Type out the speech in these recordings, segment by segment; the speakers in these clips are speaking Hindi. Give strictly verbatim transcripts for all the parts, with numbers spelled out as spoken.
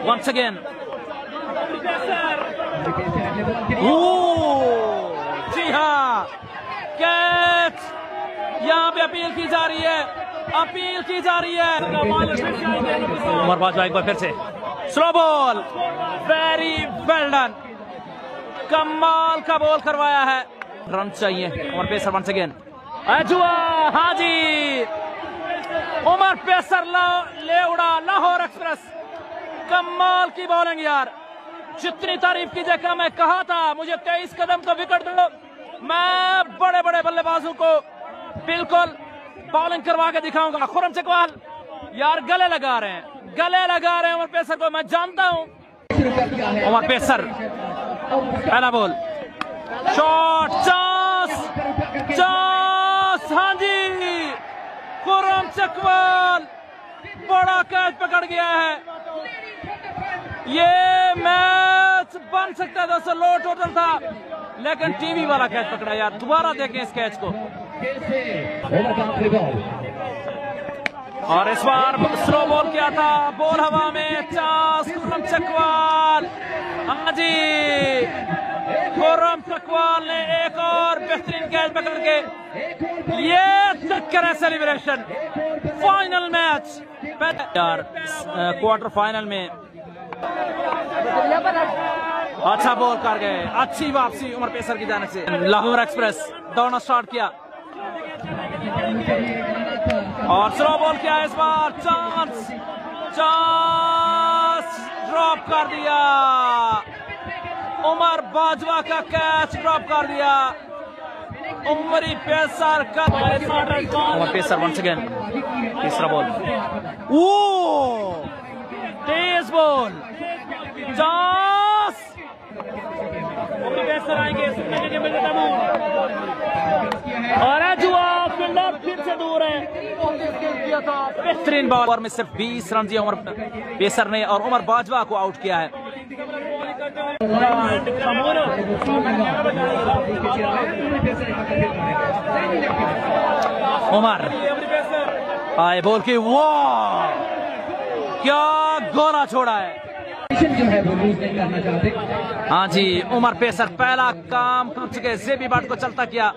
once again. जी हाँ, कैच। यहाँ पे अपील की जा रही है, अपील की जा रही है। उमर बाजवा एक बार फिर से slow ball, very well done, कमाल का बॉल करवाया है। रन चाहिए उमर पेसर वंस अगेन। अजुआ, हाँ जी, उमर पेसर ले उड़ा लाहौर एक्सप्रेस। कमाल की बॉलिंग यार, जितनी तारीफ की जगह मैं कहा था मुझे तेईस कदम तो विकेट दो, मैं बड़े बड़े बल्लेबाजों को बिल्कुल बॉलिंग करवा के दिखाऊंगा। खुरम चकवाल यार गले लगा रहे हैं, गले लगा रहे हैं उमर पेसर को, मैं जानता हूं। उमर पेसर पहला बॉल, शॉट, चांस, चांस, हाँ जी, खुरम चकवाल बड़ा कैच पकड़ गया है। ये मैच बन सकता है दोस्तों, लो टोटल था लेकिन टीवी वाला कैच पकड़ा यार। दोबारा देखें इस कैच को। और इस बार स्लो बॉल किया था, बॉल हवा में, चांस, खुरम चकवाल, हाँ जी, खुरम चकवाल ने एक और बेहतरीन कैच पकड़ के ये चेक करें सेलिब्रेशन। फाइनल मैच यार, क्वार्टर फाइनल में अच्छा बॉल कर गए, अच्छी वापसी उमर पेसर की जाने से। लाहौर एक्सप्रेस दौड़ना स्टार्ट किया और स्लो बॉल किया इस बार, चांस, चांस, ड्रॉप कर दिया, उमर बाजवा का कैच ड्रॉप कर दिया। उमरी पेसर का उमर पेसर वंस अगेन, तीसरा बॉल, वो तेज बॉल, चांस, पेसर आएंगे और अजुआ फील्डर फिर से दूर है। बेहतरीन बॉल में सिर्फ बीस रन दिया उमर पेसर ने और उमर बाजवा को आउट किया है। उमर आए बॉल की, वाह क्या गोला छोड़ा है। हाँ जी, उमर पेसर पहला काम कर चुके, जेबी बाट को चलता किया।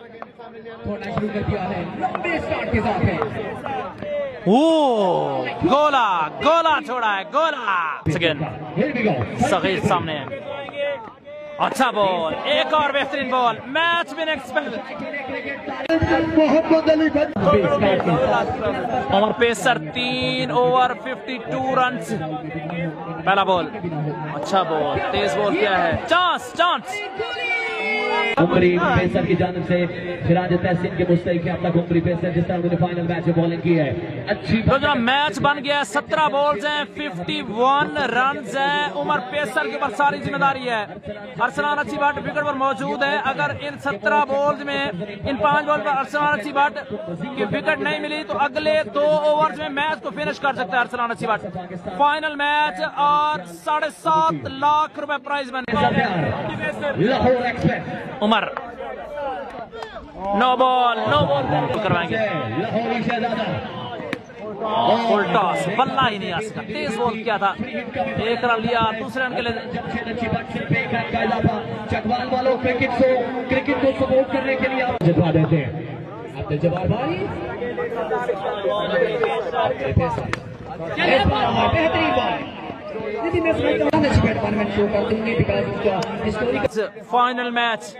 ओ गोला, गोला छोड़ा है, गोला। सगीर सामने, अच्छा बॉल, एक और बेहतरीन ball, match winning spell. Umar pacer तीन ओवर फिफ्टी टू रन, पहला बॉल, अच्छा बॉल, तेज बॉल किया है, चांस, चांस। उमरी पेसर की जानिब से सिराज तहसीन के मुस्तैक अब तक उमरी पेसर जिस तरह उन्होंने फाइनल मैच में बॉलिंग की है, अच्छी तो जो मैच बन गया है, सत्रह बॉल्स हैं, इक्यावन रन हैं। उमर पेसर के ऊपर सारी जिम्मेदारी है। अरसलान अच्छी बाट विकेट पर मौजूद है। अगर इन सत्रह बॉल्स में, इन पांच बॉल पर अरसलान अच्छी बाट की विकेट नहीं मिली तो अगले दो ओवर्स में मैच को फिनिश कर सकता है अरसलान अच्छी बाट। फाइनल मैच और साढ़े सात लाख रुपए प्राइज बने। Umar no ball, no ball करवाएंगे, फुल टॉस, बल्ला ही नहीं आ सका, तेज बॉल किया था, एक रन लिया, दूसरे रन के लिए। चकवाल वालों क्रिकेट को क्रिकेट को सपोर्ट करने के लिए आप जितवा देते हैं। अब्दुल जब्बार भाई बेहतरीन ball, final match,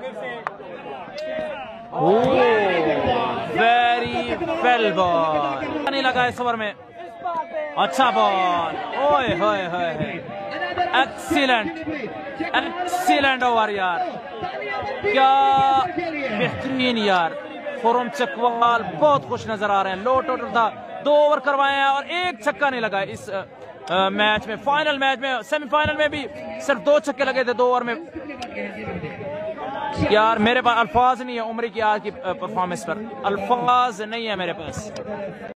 very well ball, नहीं लगा इस ओवर में, अच्छा बॉल, ओए होए होए, एक्सीलेंट, एक्सीलेंट ओवर यार, क्या बेहतरीन यार। खुरम चकवाल बहुत खुश नजर आ रहे हैं। लो टोटल था, दो ओवर करवाए हैं और एक छक्का नहीं लगा इस आ, मैच में। फाइनल मैच में, सेमीफाइनल में भी सिर्फ दो छक्के लगे थे दो ओवर में। यार मेरे पास अल्फाज नहीं है उमरी की आज की परफॉर्मेंस पर, अल्फाज नहीं है मेरे पास।